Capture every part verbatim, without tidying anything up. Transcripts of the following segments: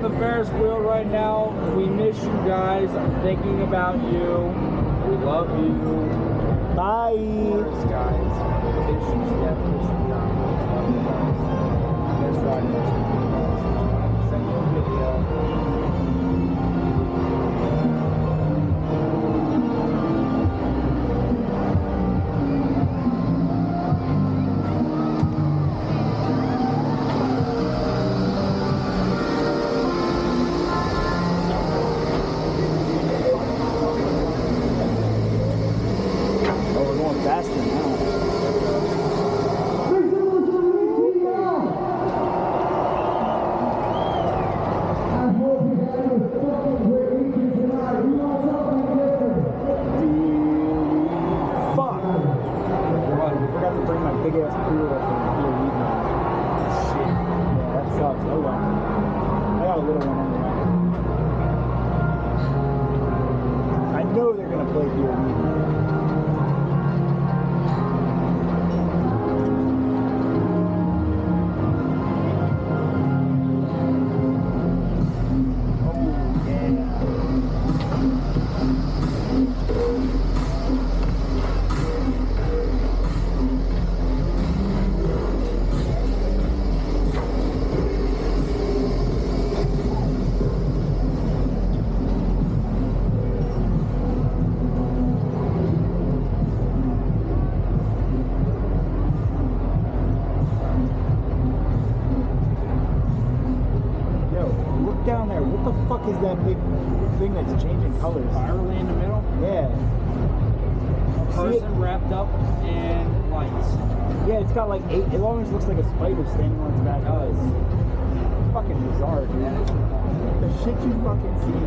the Ferris wheel right now. We miss you guys. I'm thinking about you. We love you. Bye. Ferris guys. Miss you, Steph. Miss you, John. Love you guys. Miss Rodney. Miss you guys. Send you a video. Is that big thing that's changing colors? Spirally in the middle? Yeah. A person wrapped up in lights. Yeah, it's got like eight. It almost looks like a spider standing on its back eyes. Fucking bizarre, dude. That is the shit you fucking see.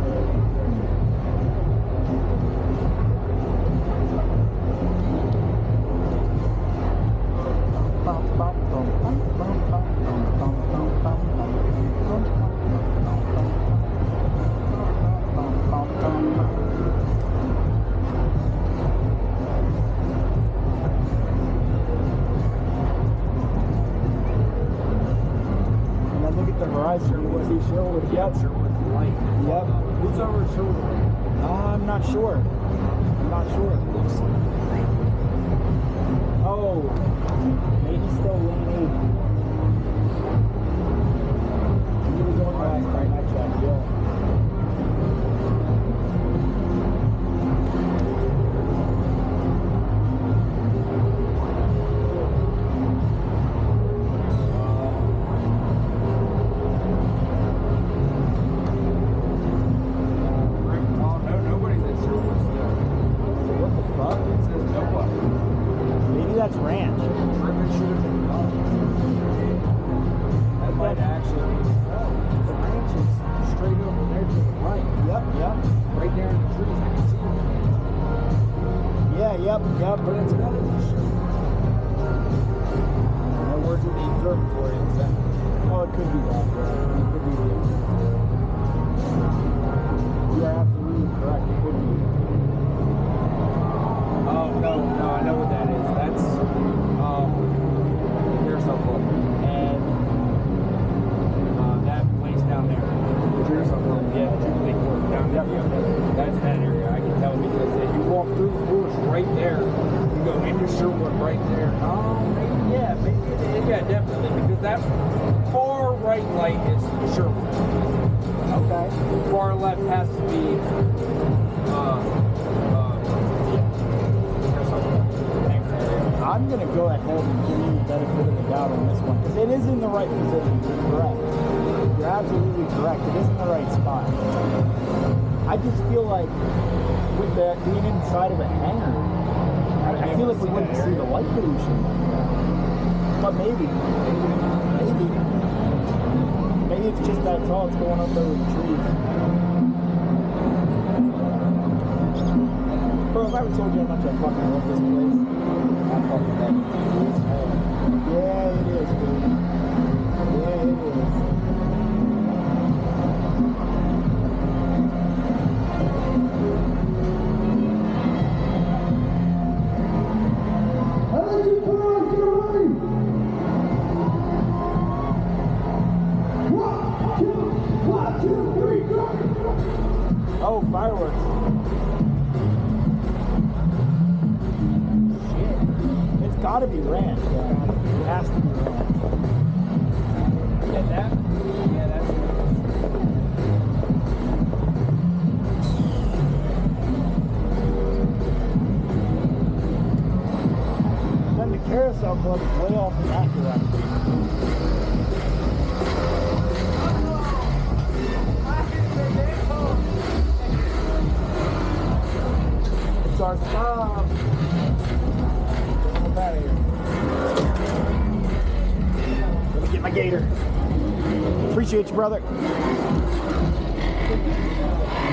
Yep. Sherwood light. Yep. Who's over Sherwood? Uh, I'm not sure. I'm not sure. It looks like. Oh, maybe still leaning. He was on last night. I checked. Yeah. Yep, yep. But it's got to be sure. No words with the observatory in that. Oh, it could be that. It could be that. You are absolutely correct. It could be. Oh, no, no, I know what that is. That's, um, here's a book. And, uh, that place down there. Here's a book. Yeah, Jubilee Court down there. Yep, yep. That's that area. I can tell because if you walk through the forest right there, you go into Sherwood right there. Oh, maybe, yeah, maybe, yeah, definitely, because that far right light is Sherwood. Okay. Far left has to be, uh, uh, yeah. I'm going to go ahead and give you the benefit of the doubt on this one, because it is in the right position. You're correct. You're absolutely correct. It is in the right spot. I just feel like with that being inside of a hangar, I, I feel like we wouldn't see the light pollution. But maybe, maybe, maybe it's just that tall. It's going up there with the trees. Bro, if I ever told you how much I fucking love this place, I fucking love it. Yeah, it is, dude. Yeah, it is. One, two, one. got to be ranch. Yeah. It has to be ranch. Yeah, that. Yeah, that's. Then the Carousel Club is way off in that direction. It's our stop. Get out of here. Let me get my gator. Appreciate you, brother.